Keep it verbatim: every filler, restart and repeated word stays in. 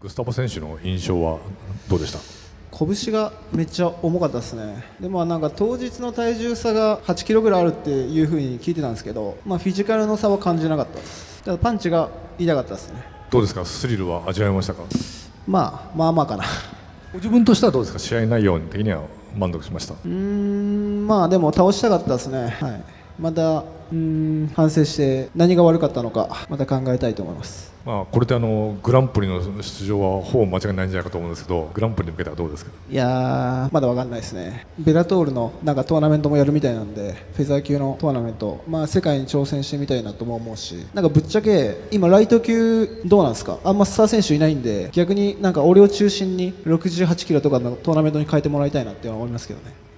グスタボ選手の印象はどうでした？ 拳がめっちゃ重かったですね。でもなんか当日の体重差がはちキロぐらいあるっていう風に聞いてたんですけど、まあ、フィジカルの差は感じなかったです。ただパンチが痛かったですね。 どうですか、スリルは味わいましたか？ まあまあまあかな。 ご自分としてはどうですか、試合内容的には満足しました？ うーんまあでも倒したかったですね。はい、またうーん反省して何が悪かったのかまた考えたいと思います。 まあ、これであのグランプリの出場はほぼ間違いないんじゃないかと思うんですけど、グランプリに向けてはどうですか？ いやーまだわかんないですね。ベラトールのなんかトーナメントもやるみたいなんで、フェザー級のトーナメント、まあ、世界に挑戦してみたいなとも思うし、なんかぶっちゃけ今ライト級どうなんですか？あんまスター選手いないんで、逆になんか俺を中心にろくじゅうはちキロとかのトーナメントに変えてもらいたいなって思いますけどね。